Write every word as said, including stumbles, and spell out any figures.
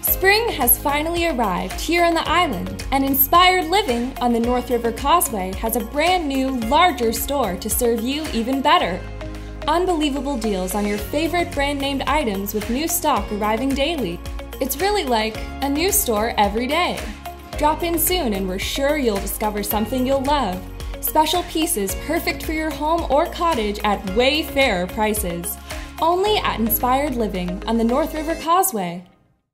Spring has finally arrived here on the island, and Inspired Living on the North River Causeway has a brand new, larger store to serve you even better. Unbelievable deals on your favorite brand-named items with new stock arriving daily. It's really like a new store every day. Drop in soon and we're sure you'll discover something you'll love. Special pieces perfect for your home or cottage at way fairer prices. Only at Inspired Living on the North River Causeway.